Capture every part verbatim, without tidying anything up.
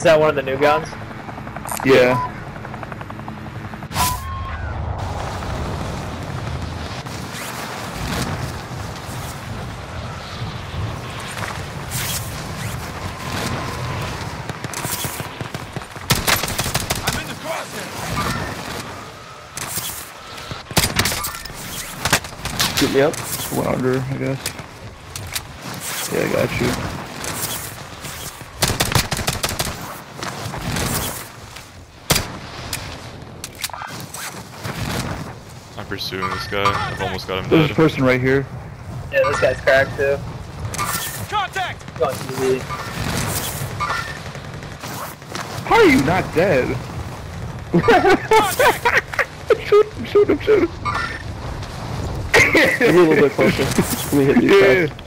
Is that one of the new guns? Yeah. I'm in the crosshair. Shoot me up. Just one under, I guess. Yeah, I got you. I'm pursuing this guy. I've almost got him There's a dead. person right here. Yeah, this guy's cracked too. Contact! Going easy. How are you not dead? shoot him, shoot him, shoot him. Give me a little bit closer. Let me hit these Yeah. guys.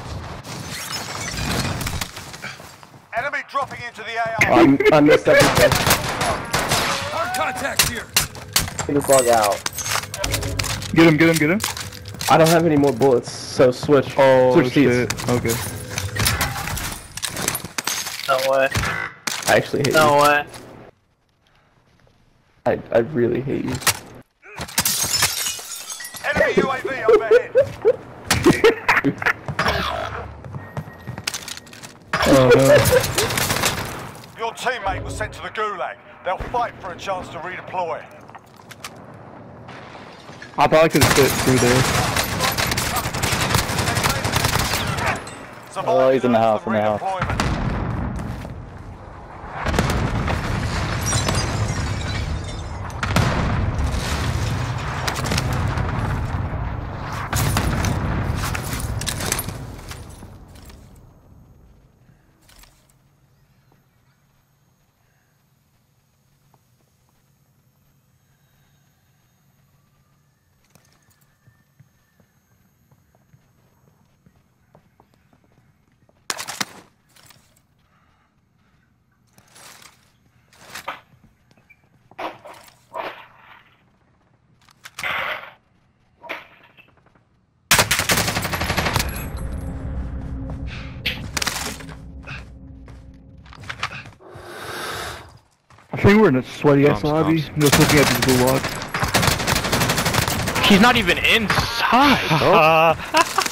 Enemy dropping into the A R. I'm, I'm the second guy. Hard contact here. Get this log out. Get him, get him, get him. I don't have any more bullets, so switch. Oh, switch seats. shit. Okay. No way. I actually hate No you. way. I, I really hate you. Enemy U A V overhead. Oh no. Your teammate was sent to the gulag. They'll fight for a chance to redeploy. I thought I could have fit through there. Oh, he's in the house, in the house. I think we're in a sweaty ass Comms, lobby. comms. Just looking at these blue logs. He's not even inside, bro.